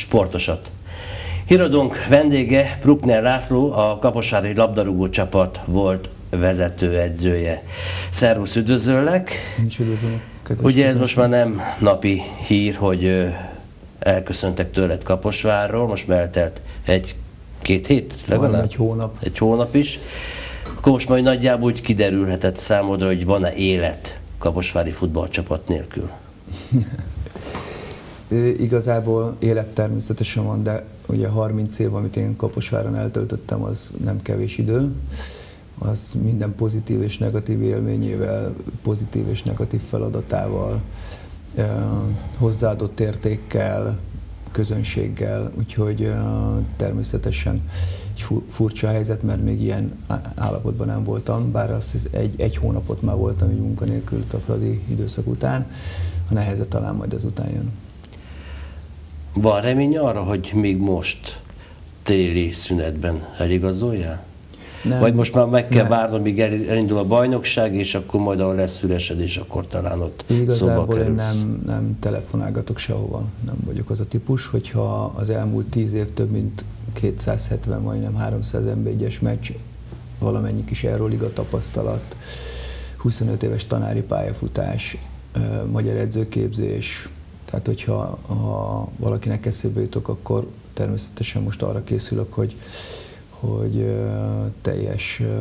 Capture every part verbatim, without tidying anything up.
sportosat. Híradónk vendége Bruckner László, a kaposvári labdarúgó csapat volt vezetőedzője. Szervusz, üdvözöllek! Nincs üdvözlöm. Ugye ez most már nem napi hír, hogy elköszöntek tőled Kaposvárról, most már eltelt egy-két hét legalább? Egy hónap. Egy hónap is. Akkor most majd nagyjából úgy kiderülhetett számodra, hogy van-e élet kaposvári futballcsapat nélkül? Igazából élet természetesen van, de ugye harminc év, amit én Kaposváron eltöltöttem, az nem kevés idő. Az minden pozitív és negatív élményével, pozitív és negatív feladatával, hozzáadott értékkel, közönséggel, úgyhogy természetesen egy furcsa helyzet, mert még ilyen állapotban nem voltam, bár azt egy, egy hónapot már voltam így munkanélkül a Fradi időszak után, a neheze talán majd ezután jön. Van remény arra, hogy még most téli szünetben eligazoljál? Nem. Vagy most már meg kell várnod, míg elindul a bajnokság, és akkor majd ahol lesz üresedés, akkor talán ott igazából szóba kerülsz. Igazából én nem, nem telefonálgatok sehova, nem vagyok az a típus, hogyha az elmúlt tíz év több mint kétszázhetven, majdnem háromszáz en bé egyes meccs, valamennyi kis Euroliga tapasztalat, huszonöt éves tanári pályafutás, magyar edzőképzés, tehát hogyha ha valakinek eszébe jutok, akkor természetesen most arra készülök, hogy hogy uh, teljes uh,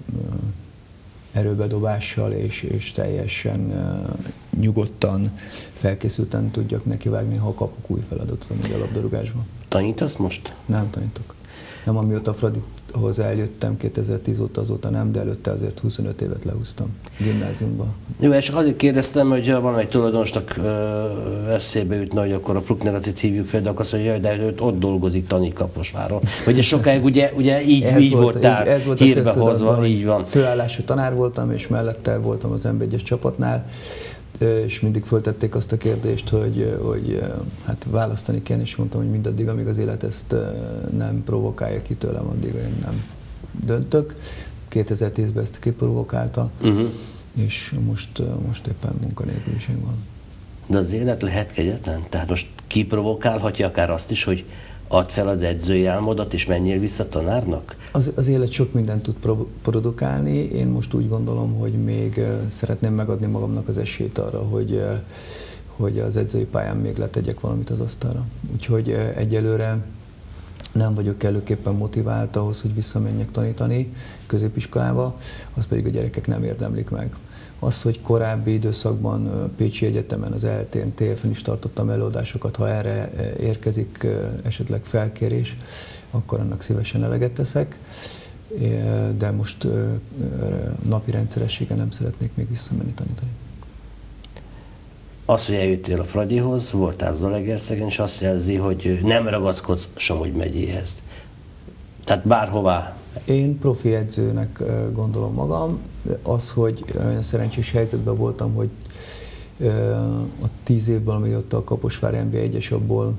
erőbedobással és, és teljesen uh, nyugodtan, felkészülten tudjak nekivágni, ha kapok új feladatot a labdarúgásban. Tanítasz most? Nem tanítok. Nem, amióta Fradihoz eljöttem, kétezer-tíz óta, azóta nem, de előtte azért huszonöt évet lehúztam gimnáziumban. Jó, és csak azért kérdeztem, hogy ha valamelyik tulajdonosnak uh, eszébe jutna, hogy akkor a Bruckner-et hívjuk fel, de akkor azt mondja, de őt ott dolgozik, tanít Kaposváron. Ugye sokáig ugye, ugye így, így volt, voltál így, volt hírbe hozva, így van. Főállású tanár voltam, és mellette voltam az en bé egyes csapatnál, és mindig föltették azt a kérdést, hogy, hogy hát választani kell, és mondtam, hogy mindaddig, amíg az élet ezt nem provokálja ki tőlem, addig én nem döntök. kétezer-tízben ezt kiprovokálta, uh-huh. és most, most éppen munkanélküliség van. De az élet lehet kegyetlen? Tehát most kiprovokálhatja akár azt is, hogy add fel az edzői álmodat, és menjél vissza tanárnak? Az, az élet sok mindent tud pro- produkálni. Én most úgy gondolom, hogy még szeretném megadni magamnak az esélyt arra, hogy, hogy az edzői pályán még letegyek valamit az asztalra. Úgyhogy egyelőre nem vagyok kellőképpen motivált ahhoz, hogy visszamenjek tanítani középiskolába, az pedig a gyerekek nem érdemlik meg. Az, hogy korábbi időszakban Pécsi Egyetemen, az é el té-n, té ef-en is tartottam előadásokat, ha erre érkezik esetleg felkérés, akkor annak szívesen eleget teszek, de most napi rendszerességgel nem szeretnék még visszamenni tanítani. Az, hogy eljöttél a Fradihoz, voltál Zalaegerszegen, és azt jelzi, hogy nem ragaszkodsz Somogy megyéhez. Tehát bárhová. Én profi edzőnek gondolom magam. Az, hogy olyan szerencsés helyzetben voltam, hogy a tíz évben, ami ott a Kaposvár en bé egyes, abból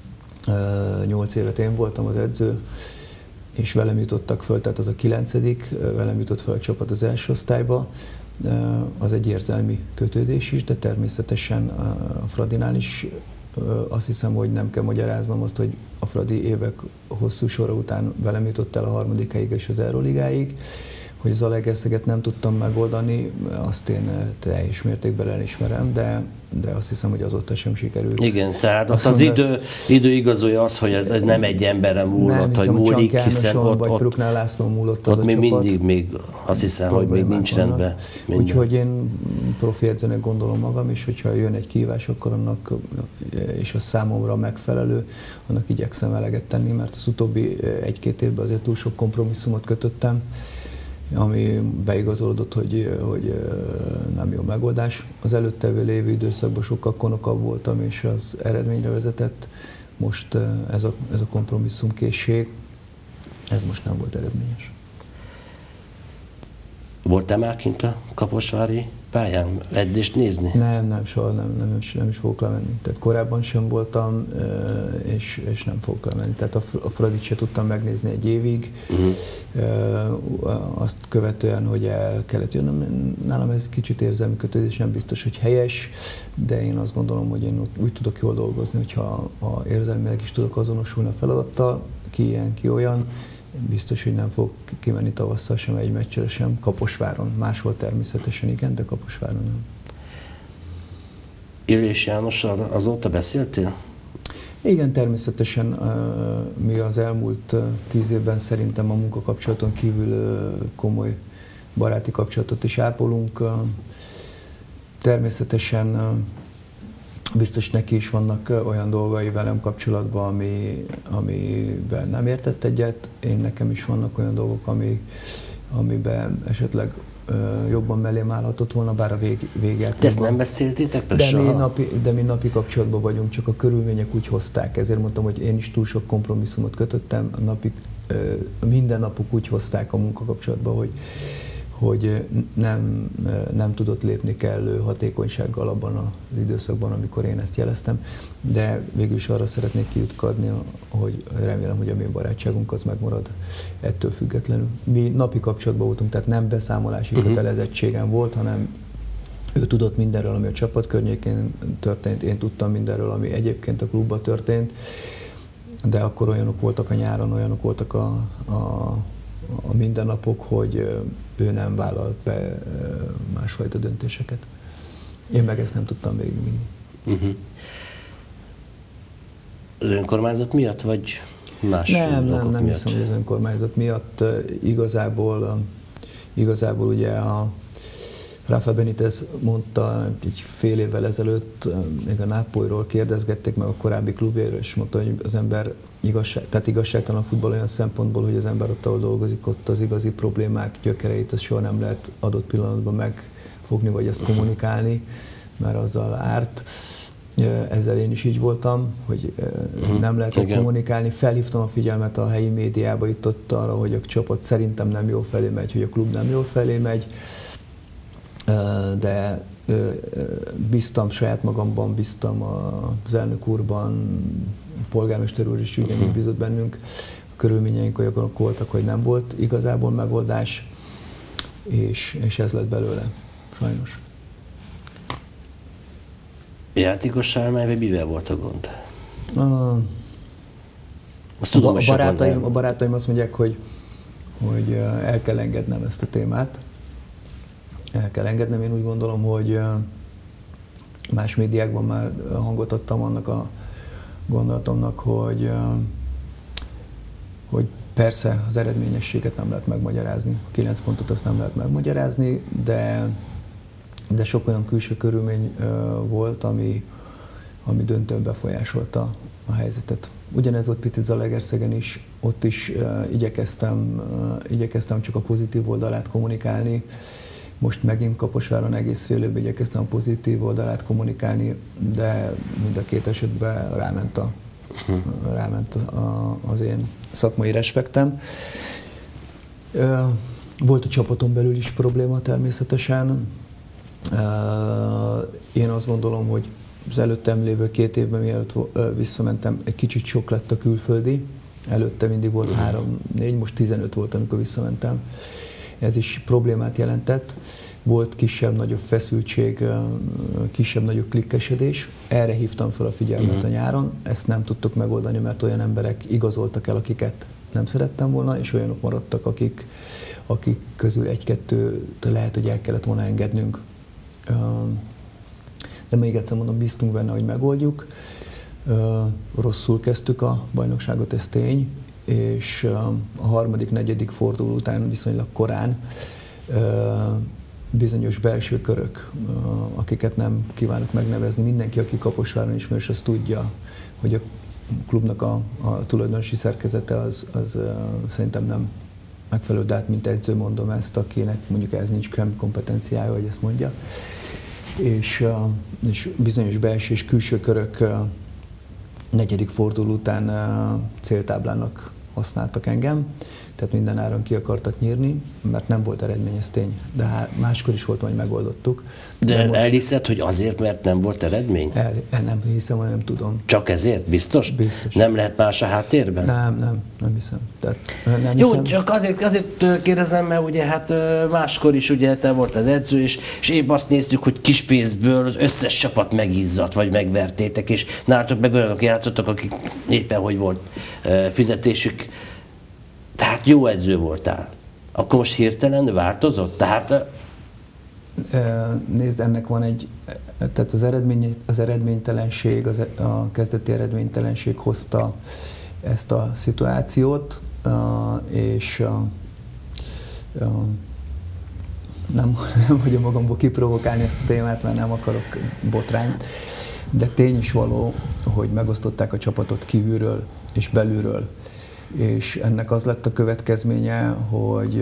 nyolc évet én voltam az edző, és velem jutottak föl, tehát az a kilencedik, velem jutott fel a csapat az első osztályba. Az egy érzelmi kötődés is, de természetesen a Fradinál is azt hiszem, hogy nem kell magyaráznom azt, hogy a Fradi évek hosszú sora után velem jutott el a harmadik helyig és az Euroligáig, hogy az Zalaegerszeget nem tudtam megoldani, azt én teljes mértékben elismerem, de, de azt hiszem, hogy azóta sem sikerült. Igen, tehát ott az idő, idő igazolja az, hogy ez, ez nem egy emberre múlott, hogy múlik, hiszen ott, vagy ott, Bruckner László múlott ott az még a csapat. mindig, még azt hiszem, hogy még nincs rendben. Úgyhogy én profi edzőnek gondolom magam, és hogyha jön egy kihívás, akkor annak, és a számomra megfelelő, annak igyekszem eleget tenni, mert az utóbbi egy-két évben azért túl sok kompromisszumot kötöttem, ami beigazolódott, hogy, hogy nem jó megoldás. Az előtte lévő időszakban sokkal konokabb voltam, és az eredményre vezetett. Most ez a, ez a kompromisszumkészség, ez most nem volt eredményes. Voltál már kint a kaposvári pályán edzést nézni? Nem, nem, soha nem, nem, is, nem is fogok lemenni. Tehát korábban sem voltam, és, és nem fogok lemenni. Tehát a, a Fradit se tudtam megnézni egy évig. Uh-huh. Azt követően, hogy el kellett jönnöm, nálam ez kicsit érzelmi kötődés, nem biztos, hogy helyes, de én azt gondolom, hogy én úgy tudok jól dolgozni, hogyha ha érzelmileg is tudok azonosulni a feladattal, ki ilyen, ki olyan, biztos, hogy nem fog kimenni tavasszal sem egy meccsre sem, Kaposváron. Máshol természetesen igen, de Kaposváron nem. Illés Jánossal azóta beszéltél? Igen, természetesen mi az elmúlt tíz évben szerintem a munkakapcsolaton kívül komoly baráti kapcsolatot is ápolunk. Természetesen biztos neki is vannak olyan dolgai velem kapcsolatban, ami, amivel nem értett egyet. Én nekem is vannak olyan dolgok, ami, amiben esetleg jobban mellém állhatott volna, bár a vég, véget. De ezt nem beszéltétek? De mi, napi, de mi napi kapcsolatban vagyunk, csak a körülmények úgy hozták. Ezért mondtam, hogy én is túl sok kompromisszumot kötöttem. A napi, minden napok úgy hozták a munkakapcsolatban, hogy, hogy nem, nem tudott lépni kellő hatékonysággal abban az időszakban, amikor én ezt jeleztem. De végül is arra szeretnék kiutkadni, hogy remélem, hogy a mi barátságunk az megmarad ettől függetlenül. Mi napi kapcsolatban voltunk, tehát nem beszámolási uh-huh. kötelezettségem volt, hanem ő tudott mindenről, ami a csapat környékén történt, én tudtam mindenről, ami egyébként a klubban történt, de akkor olyanok voltak a nyáron, olyanok voltak a, a, a mindennapok, hogy ő nem vállalt be másfajta döntéseket. Én meg ezt nem tudtam végigvinni. Uh-huh. Az önkormányzat miatt, vagy más Nem, nem, nem miatt? hiszem, hogy az önkormányzat miatt. Igazából, igazából ugye a Rafa Benitez mondta egy fél évvel ezelőtt, még a Nápolyról kérdezgették meg a korábbi klubjáról, és mondta, hogy az ember igazság, tehát igazságtalan futball olyan szempontból, hogy az ember ott, ahol dolgozik, ott az igazi problémák gyökereit az soha nem lehet adott pillanatban megfogni, vagy ezt kommunikálni, mert azzal árt. Ezzel én is így voltam, hogy nem lehetett Igen. kommunikálni. Felhívtam a figyelmet a helyi médiába itt ott arra, hogy a csapat szerintem nem jól felé megy, hogy a klub nem jól felé megy, de bíztam saját magamban, bíztam az elnök úrban, a polgármester úr is ugyanígy uh-huh. bízott bennünk. A körülményeink olyanok voltak, hogy nem volt igazából megoldás, és, és ez lett belőle, sajnos. Játékos Sármány, vagy mivel volt a gond? A, azt tudom, a, barátaim, a barátaim azt mondják, hogy, hogy el kell engednem ezt a témát. El kell engednem. Én úgy gondolom, hogy más médiákban már hangot adtam annak a gondolatomnak, hogy, hogy persze az eredményességet nem lehet megmagyarázni. A kilenc pontot azt nem lehet megmagyarázni, de de sok olyan külső körülmény uh, volt, ami, ami döntően befolyásolta a helyzetet. Ugyanez volt picit Zalaegerszegen is, ott is uh, igyekeztem, uh, igyekeztem csak a pozitív oldalát kommunikálni. Most megint Kaposváron egész fél évben igyekeztem a pozitív oldalát kommunikálni, de mind a két esetben ráment, a, uh, ráment a, az én szakmai respektem. Uh, volt a csapaton belül is probléma természetesen. Én azt gondolom, hogy az előttem lévő két évben, mielőtt visszamentem, egy kicsit sok lett a külföldi. Előtte mindig volt három, négy, most tizenöt volt, amikor visszamentem. Ez is problémát jelentett. Volt kisebb-nagyobb feszültség, kisebb-nagyobb klikkesedés. Erre hívtam fel a figyelmet uh-huh. a nyáron. Ezt nem tudtuk megoldani, mert olyan emberek igazoltak el, akiket nem szerettem volna, és olyanok maradtak, akik, akik közül egy-kettő lehet, hogy el kellett volna engednünk. De még egyszer mondom, bíztunk benne, hogy megoldjuk. Rosszul kezdtük a bajnokságot, ez tény, és a harmadik, negyedik forduló után viszonylag korán bizonyos belső körök, akiket nem kívánok megnevezni, mindenki, aki Kaposváron ismer, az tudja, hogy a klubnak a, a tulajdonosi szerkezete az, az szerintem nem megfelelő, de hát mint edző mondom ezt, akinek mondjuk ez nincs kompetenciája, hogy ezt mondja. És, és bizonyos belső és külső körök negyedik forduló után céltáblának használtak engem. tehát minden áron ki akartak nyírni, mert nem volt eredmény, ez tény. De hát máskor is volt, majd megoldottuk. De, De most... elhiszed, hogy azért, mert nem volt eredmény? El, el nem hiszem, vagy nem tudom. Csak ezért? Biztos? Biztos. Nem lehet más a háttérben? Nem, nem, nem hiszem. Tehát, nem Jó, hiszem. csak azért, azért kérdezem, mert ugye hát máskor is ugye te volt az edző, és, és épp azt néztük, hogy kis pénzből az összes csapat megizzadt, vagy megvertétek, és nálatok meg olyanok játszottak, akik éppen hogy volt fizetésük. Tehát jó edző voltál. Akkor most hirtelen változott? Tehát... Nézd, ennek van egy, tehát az, eredmény, az eredménytelenség, az, a kezdeti eredménytelenség hozta ezt a szituációt, és nem, nem vagyok magamból kiprovokálni ezt a témát, mert nem akarok botrányt, de tény is való, hogy megosztották a csapatot kívülről és belülről. És ennek az lett a következménye, hogy,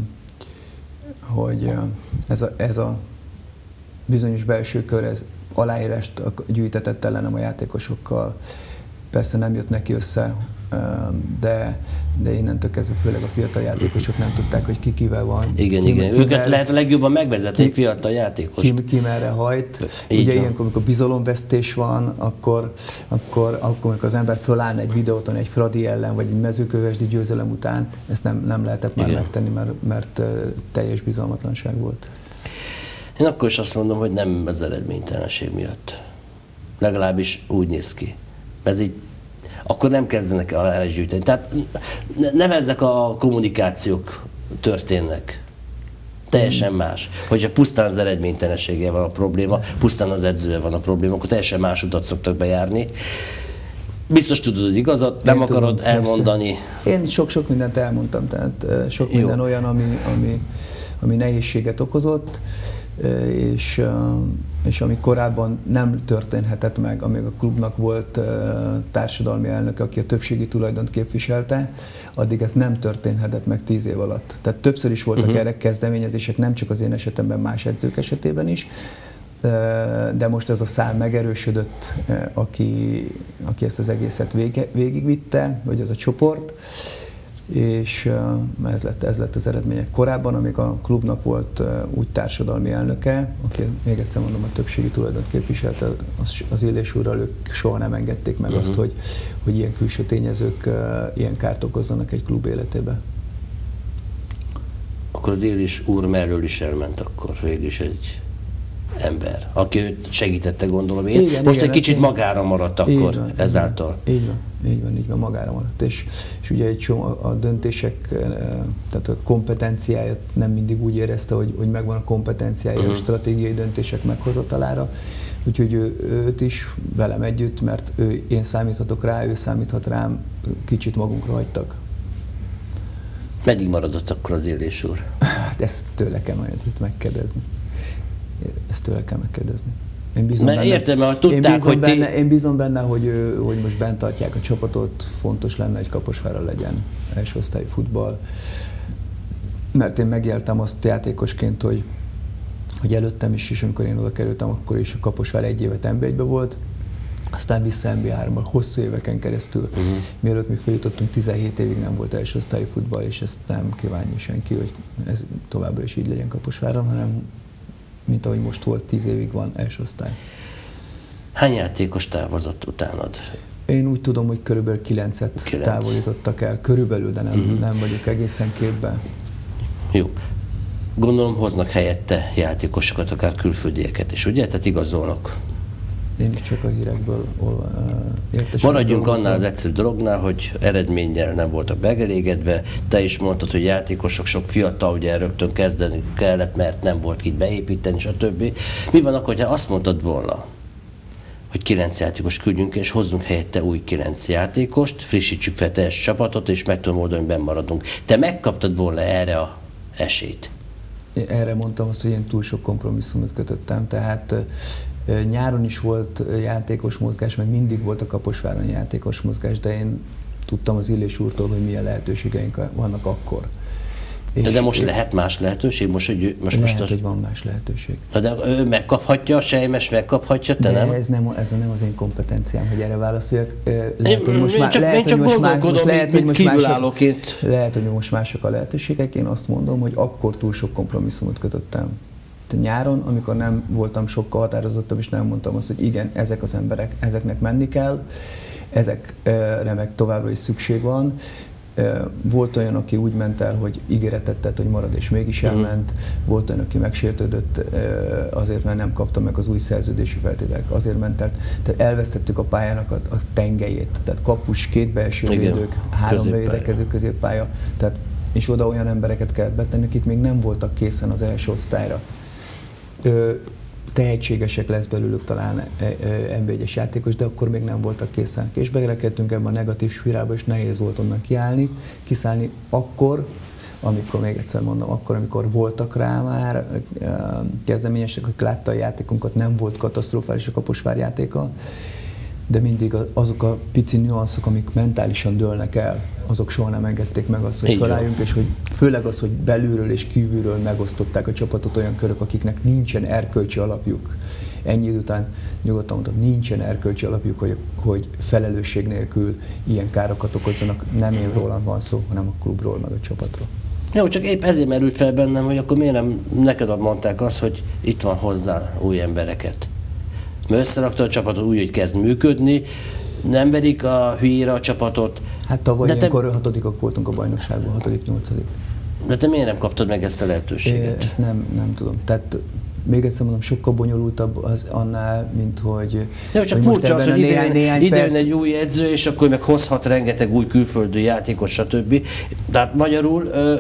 hogy ez, a, ez a bizonyos belső kör, ez aláírást gyűjtetett ellenem a játékosokkal. Persze nem jött neki össze, de, de innentől kezdve főleg a fiatal játékosok nem tudták, hogy ki kivel van. Igen, ki, igen. Ki Őket merre, lehet a legjobban megvezetni egy fiatal játékos. Ki, ki merre hajt. Így Ugye van. ilyenkor, amikor bizalomvesztés van, akkor, akkor, akkor amikor az ember fölállna egy videóton egy Fradi ellen, vagy egy mezőkövesdi győzelem után, ezt nem, nem lehetett már igen. megtenni, mert, mert teljes bizalmatlanság volt. Én akkor is azt mondom, hogy nem az eredménytelenség miatt. Legalábbis úgy néz ki. Ez így, akkor nem kezdenek el elgyűjteni. Tehát nem ezek a kommunikációk történnek. Teljesen más. Hogyha pusztán az eredménytelenséggel van a probléma, pusztán az edzővel van a probléma, akkor teljesen más utat szoktak bejárni. Biztos tudod az igazat, nem Én akarod tudom, elmondani. Persze. Én sok-sok mindent elmondtam, tehát sok minden Jó. olyan, ami, ami, ami nehézséget okozott, és, és ami korábban nem történhetett meg, amíg a klubnak volt társadalmi elnöke, aki a többségi tulajdont képviselte, addig ez nem történhetett meg tíz év alatt. Tehát többször is voltak uh-huh. erre kezdeményezések, nem csak az én esetemben, más edzők esetében is, de most ez a szám megerősödött, aki, aki ezt az egészet vége, végigvitte, vagy az a csoport, és ez lett, ez lett az eredmények. Korábban, amíg a klubnak volt úgy társadalmi elnöke, aki még egyszer mondom, a többségi tulajdont képviselte, az, az Illés úrral ők soha nem engedték meg uh-huh. azt, hogy, hogy ilyen külső tényezők ilyen kárt okozzanak egy klub életébe. Akkor az Illés úr merről is elment akkor végül is egy ember, aki őt segítette, gondolom én. Igen, most igen, egy kicsit én... magára maradt akkor van, ezáltal. Így van, így van, így van, magára maradt. És, és ugye egy csomó a döntések, tehát a kompetenciáját nem mindig úgy érezte, hogy, hogy megvan a kompetenciája uh-huh. a stratégiai döntések meghozatalára. Úgyhogy ő, őt is velem együtt, mert ő, én számíthatok rá, ő számíthat rám, kicsit magunkra hagytak. Meddig maradott akkor az Illés úr? Hát ezt tőle kell majd itt megkérdezni. Ezt tőle kell megkérdezni. Én bízom mert benne, értem, mert tudták, én bízom hogy benne, ti... Én bízom benne, hogy, hogy most bent tartják a csapatot, fontos lenne, hogy Kaposvárra legyen első osztályú futball. Mert én megéltem azt játékosként, hogy, hogy előttem is, és amikor én oda kerültem, akkor is a Kaposvár egy évet en bé egybe volt, aztán vissza en bé háromba, hosszú éveken keresztül. Uh-huh. Mielőtt mi feljutottunk, tizenhét évig nem volt első osztályú futball, és ezt nem kívánja senki, hogy ez továbbra is így legyen Kaposváron, hanem mint ahogy most volt, tíz évig van első osztály. Hány játékos távozott utánad? Én úgy tudom, hogy körülbelül kilencet Kilenc. távolítottak el. Körülbelül, de nem, uh-huh. nem vagyok egészen képben. Jó. Gondolom hoznak helyette játékosokat, akár külföldieket is, ugye? Tehát igazolnak. Én is csak a hírekből értesültem. Maradjunk annál az egyszerű dolognál, hogy eredménnyel nem voltak megelégedve. Te is mondtad, hogy játékosok, sok fiatal, ugye rögtön kezdeni kellett, mert nem volt kit beépíteni, stb. Mi van akkor, ha azt mondtad volna, hogy kilenc játékos küldjünk, és hozzunk helyette új kilenc játékost, frissítsük fel teljes csapatot, és meg tudom oldani, hogy benn maradunk. Te megkaptad volna erre a esélyt? Én erre mondtam azt, hogy én túl sok kompromisszumot kötöttem, tehát nyáron is volt játékos mozgás, meg mindig volt a Kaposváron játékos mozgás, de én tudtam az Illés úrtól, hogy milyen lehetőségeink vannak akkor. De, de most lehet más lehetőség? Most, hogy most, lehet, most az... hogy van más lehetőség. De ő megkaphatja, Sejmes megkaphatja, te de nem? Ez nem, ez nem az én kompetenciám, hogy erre válaszoljak. Lehet, hogy most én már, csak, lehet, én csak hogy most már, most lehet, hogy most mások, lehet, hogy most mások a lehetőségek. Én azt mondom, hogy akkor túl sok kompromisszumot kötöttem. Nyáron, amikor nem voltam sokkal határozottabb, és nem mondtam azt, hogy igen, ezek az emberek, ezeknek menni kell, ezekre meg továbbra is szükség van. Volt olyan, aki úgy ment el, hogy ígéretet tett, hogy marad, és mégis elment. Volt olyan, aki megsértődött azért, mert nem kapta meg az új szerződési feltételek, azért ment el. Tehát elvesztettük a pályának a, a tengelyét. Tehát kapus, két belső védők, három bevédekező középpálya. Tehát, és oda olyan embereket kellett betenni, akik még nem voltak készen az első osztályra. Ö, tehetségesek lesz belőlük talán en bé egyes játékos, de akkor még nem voltak készen. És berekedtünk ebben a negatív spirálba, és nehéz volt onnan kiállni, kiszállni akkor, amikor, még egyszer mondom, akkor, amikor voltak rá már kezdeményesek, akik látta a játékunkat, nem volt katasztrofális a Kaposvár játéka, de mindig azok a pici nüanszok, amik mentálisan dőlnek el, azok soha nem engedték meg azt, hogy felálljunk, és hogy főleg az, hogy belülről és kívülről megosztották a csapatot olyan körök, akiknek nincsen erkölcsi alapjuk. Ennyi idő után nyugodtan mondtam, nincsen erkölcsi alapjuk, hogy, hogy felelősség nélkül ilyen károkat okozzanak. Nem én rólam van szó, hanem a klubról, meg a csapatról. Jó, csak épp ezért merült fel bennem, hogy akkor miért nem neked mondták azt, hogy itt van hozzá új embereket. Mert összerakta a csapatot úgy, hogy kezd működni, nem verik a hülyére a csapatot. Hát tavaly de ilyenkor te... hatodikak voltunk a bajnokságban, hatodik, nyolcadik. De te miért nem kaptad meg ezt a lehetőséget? É, ezt nem, nem tudom. Tehát még egyszer mondom, sokkal bonyolultabb az annál, mint hogy... De csak furcsa az, hogy idejön, néhány idejön perc... egy új edző, és akkor meg hozhat rengeteg új külföldi játékos, stb. Tehát magyarul ö,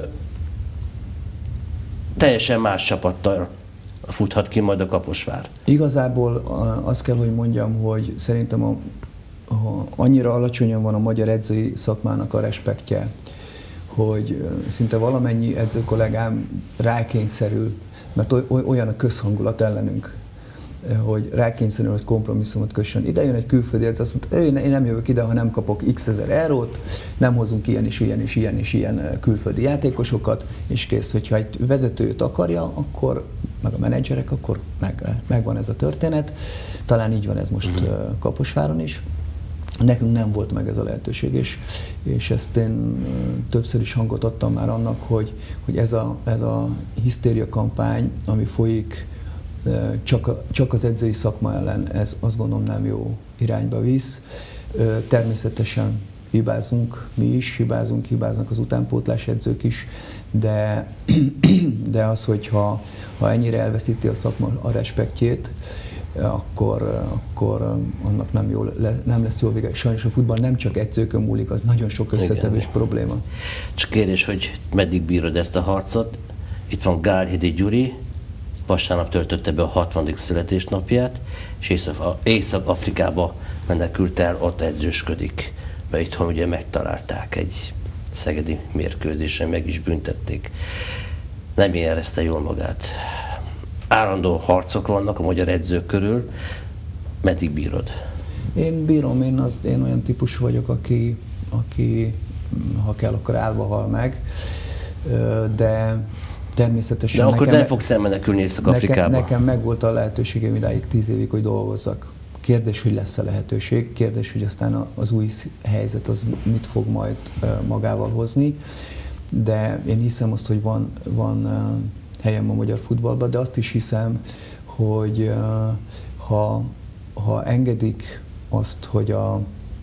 teljesen más csapattal futhat ki majd a Kaposvár. Igazából azt kell, hogy mondjam, hogy szerintem a, a, annyira alacsonyan van a magyar edzői szakmának a respektje, hogy szinte valamennyi edző kollégám rákényszerül, mert olyan a közhangulat ellenünk, hogy rákényszerül, hogy kompromisszumot kössön. Ide jön egy külföldi edző, azt mondta, én nem jövök ide, ha nem kapok x ezer eurót, nem hozunk ilyen és ilyen és ilyen és ilyen külföldi játékosokat, és kész. Hogyha egy vezetőt akarja, akkor, meg a menedzserek, akkor meg, megvan ez a történet. Talán így van ez most uh-huh. Kaposváron is. Nekünk nem volt meg ez a lehetőség, és, és ezt én többször is hangot adtam már annak, hogy, hogy ez a, ez a hisztéria kampány, ami folyik, Csak, a, csak az edzői szakma ellen, ez azt gondolom nem jó irányba visz. Természetesen hibázunk, mi is hibázunk, hibáznak az utánpótlás edzők is, de, de az, hogyha ha ennyire elveszíti a szakma a respektjét, akkor, akkor annak nem, jó, nem lesz jó vége. Sajnos a futball nem csak edzőkön múlik, az nagyon sok összetevős probléma. Csak kérdés, hogy meddig bírod ezt a harcot? Itt van Gálhidi Gyuri, vasárnap töltötte be a hatvanadik születésnapját, és Észak-Afrikába menekült el, ott edzősködik. Mert itthon ugye megtalálták egy szegedi mérkőzésen, meg is büntették. Nem érezte jól magát. Állandó harcok vannak a magyar edzők körül. Meddig bírod? Én bírom, én, az, én olyan típus vagyok, aki, aki ha kell, akkor állva hal meg, de természetesen de akkor nekem, nem fogsz elmenekülni Észak-Afrikába. Nekem, nekem meg volt a lehetőségem idáig tíz évig, hogy dolgozzak. Kérdés, hogy lesz-e lehetőség, kérdés, hogy aztán az új helyzet az mit fog majd magával hozni, de én hiszem azt, hogy van, van helyem a magyar futballban, de azt is hiszem, hogy ha, ha engedik azt, hogy a,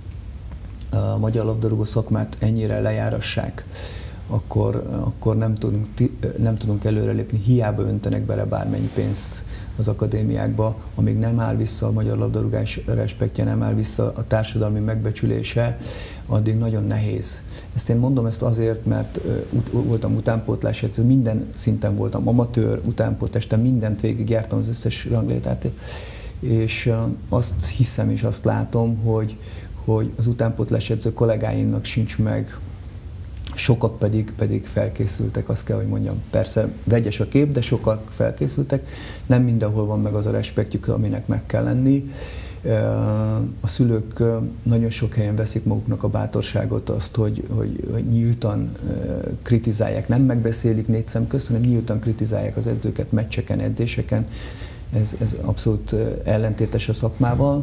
a magyar labdarúgó szakmát ennyire lejárassák, akkor, akkor nem, tudunk, nem tudunk előrelépni, hiába öntenek bele bármennyi pénzt az akadémiákba, amíg nem áll vissza a magyar labdarúgás respektje, nem áll vissza a társadalmi megbecsülése, addig nagyon nehéz. Ezt én mondom ezt azért, mert ut- voltam utánpótlás edző, minden szinten voltam, amatőr, utánpótlás, mindent végigjártam, az összes ranglétát, és azt hiszem és azt látom, hogy, hogy az utánpótlás edző kollégáimnak sincs meg, sokak pedig, pedig felkészültek, azt kell, hogy mondjam. Persze vegyes a kép, de sokak felkészültek. Nem mindenhol van meg az a respektjük, aminek meg kell lenni. A szülők nagyon sok helyen veszik maguknak a bátorságot, azt, hogy, hogy, hogy nyíltan kritizálják, nem megbeszélik négy szem közt, hanem nyíltan kritizálják az edzőket meccseken, edzéseken. Ez, ez abszolút ellentétes a szakmával.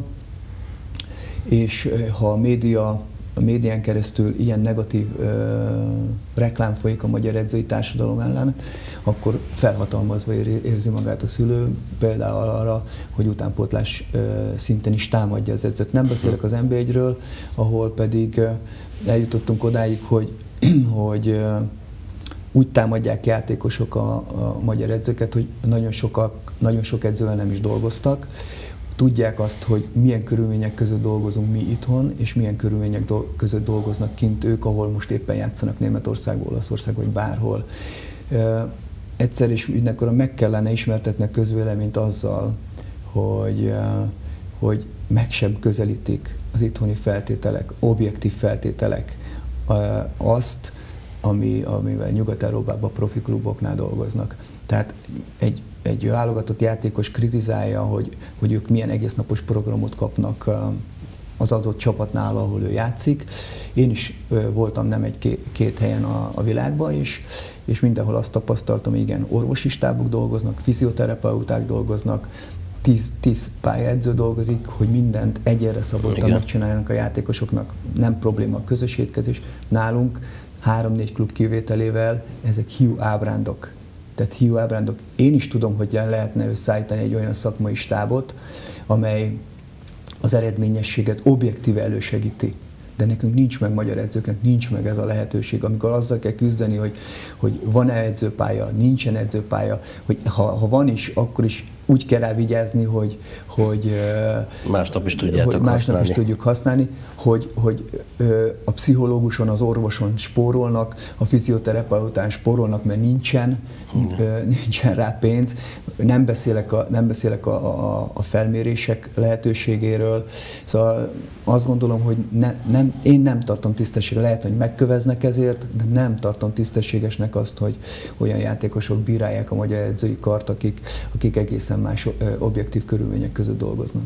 És ha a média, a médián keresztül ilyen negatív ö, reklám folyik a magyar edzői társadalom ellen, akkor felhatalmazva érzi magát a szülő, például arra, hogy utánpótlás ö, szinten is támadja az edzőt. Nem beszélek az en bé egyről, ahol pedig ö, eljutottunk odáig, hogy, hogy ö, úgy támadják játékosok a, a magyar edzőket, hogy nagyon, sokak, nagyon sok edzővel nem is dolgoztak. Tudják azt, hogy milyen körülmények között dolgozunk mi itthon, és milyen körülmények do- között dolgoznak kint ők, ahol most éppen játszanak Németországból, Olaszország vagy bárhol. E, egyszer is mindenkor meg kellene ismertetni a közvéleményt azzal, hogy, e, hogy meg sem közelítik az itthoni feltételek, objektív feltételek e, azt, ami, amivel Nyugat-Európában profi kluboknál dolgoznak. Tehát egy egy válogatott játékos kritizálja, hogy, hogy ők milyen egésznapos programot kapnak az adott csapatnál, ahol ő játszik. Én is voltam nem egy két, két helyen a, a világban is, és mindenhol azt tapasztaltam, hogy igen, orvosi stábok dolgoznak, fizioterapeuták dolgoznak, tíz, tíz pályaedző dolgozik, hogy mindent egyre szabottan megcsináljanak a játékosoknak. Nem probléma a közös étkezés. Nálunk három-négy klub kivételével ezek hiú ábrándok. Tehát hiú ábrándok. Én is tudom, hogy lehetne összeállítani egy olyan szakmai stábot, amely az eredményességet objektíve elősegíti. De nekünk nincs meg, magyar edzőknek nincs meg ez a lehetőség, amikor azzal kell küzdeni, hogy, hogy van-e edzőpálya, nincsen edzőpálya, hogy ha, ha van is, akkor is úgy kell rá vigyázni, hogy, hogy másnap is tudjátok hogy másnap használni. is tudjuk használni, hogy, hogy a pszichológuson, az orvoson spórolnak, a fizioterapeután spórolnak, mert nincsen, hmm. nincsen rá pénz. Nem beszélek a, nem beszélek a, a, a felmérések lehetőségéről. Szóval azt gondolom, hogy ne, nem, én nem tartom tisztességesnek, lehet, hogy megköveznek ezért, de nem tartom tisztességesnek azt, hogy olyan játékosok bírálják a magyar edzői kart, akik, akik egészen más objektív körülmények között dolgoznak.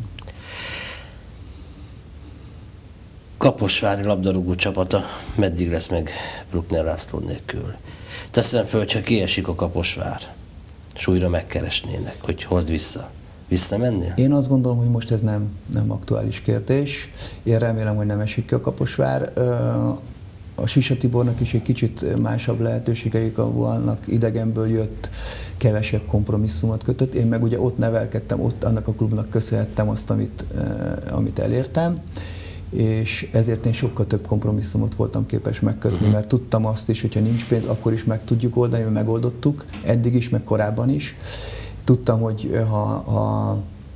Kaposvári labdarúgó csapata meddig lesz meg Bruckner László nélkül? Teszem föl, hogyha kiesik a Kaposvár, és újra megkeresnének, hogy hozd vissza. Visszamennél? Én azt gondolom, hogy most ez nem, nem aktuális kérdés. Én remélem, hogy nem esik ki a Kaposvár. A Sisa Tibornak is egy kicsit másabb lehetőségeik vannak, idegenből jött, kevesebb kompromisszumot kötött. Én meg ugye ott nevelkedtem, ott annak a klubnak köszönhettem azt, amit, amit elértem, és ezért én sokkal több kompromisszumot voltam képes megkötni, uh-huh. mert tudtam azt is, hogyha nincs pénz, akkor is meg tudjuk oldani, mert megoldottuk, eddig is, meg korábban is. Tudtam, hogy ha, ha,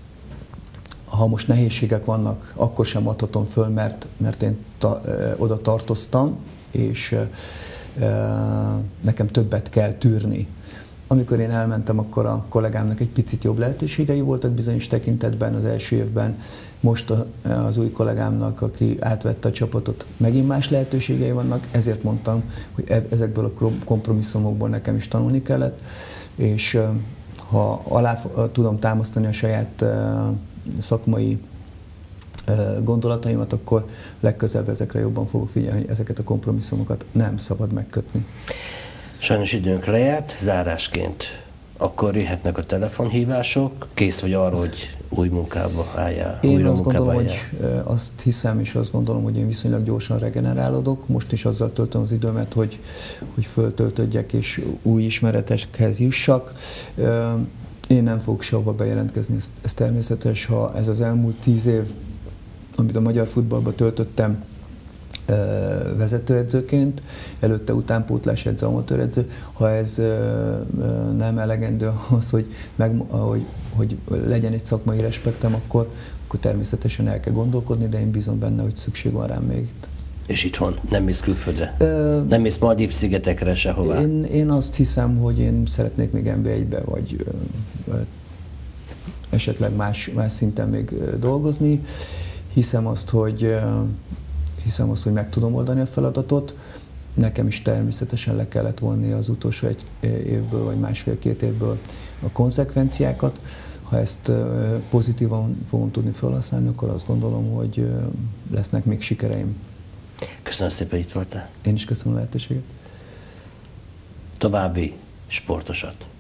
ha most nehézségek vannak, akkor sem adhatom föl, mert, mert én ta, ö, oda tartoztam, és ö, nekem többet kell tűrni. Amikor én elmentem, akkor a kollégámnak egy picit jobb lehetőségei voltak bizonyos tekintetben az első évben. Most a, az új kollégámnak, aki átvette a csapatot, megint más lehetőségei vannak, ezért mondtam, hogy ezekből a kompromisszumokból nekem is tanulni kellett, és ha alá tudom támasztani a saját szakmai gondolataimat, akkor legközelebb ezekre jobban fogok figyelni, hogy ezeket a kompromisszumokat nem szabad megkötni. Sajnos időnk lejárt, zárásként akkor jöhetnek a telefonhívások, kész vagy arra, hogy új munkába álljál? Én azt gondolom, álljál. hogy azt hiszem, és azt gondolom, hogy én viszonylag gyorsan regenerálódok. Most is azzal töltöm az időmet, hogy, hogy föltöltödjek és új ismeretekhez jussak. Én nem fogok sehova bejelentkezni, ez, ez természetes. Ha ez az elmúlt tíz év, amit a magyar futballban töltöttem, vezetőedzőként, előtte utánpótlás edző, amatőredző, ha ez nem elegendő ahhoz, hogy, meg, hogy, hogy legyen egy szakmai respektem, akkor, akkor természetesen el kell gondolkodni, de én bízom benne, hogy szükség van rám még itt. És itthon? Nem mész külföldre? Ö, nem mész Maldív-szigetekre sehová? Én, én azt hiszem, hogy én szeretnék még en bé egybe, vagy ö, esetleg más, más szinten még dolgozni. Hiszem azt, hogy hiszem azt, hogy meg tudom oldani a feladatot. Nekem is természetesen le kellett vonni az utolsó egy évből, vagy másfél-két évből a konzekvenciákat. ha ezt pozitívan fogom tudni felhasználni, akkor azt gondolom, hogy lesznek még sikereim. Köszönöm szépen, itt voltál. Én is köszönöm a lehetőséget. További sportosat.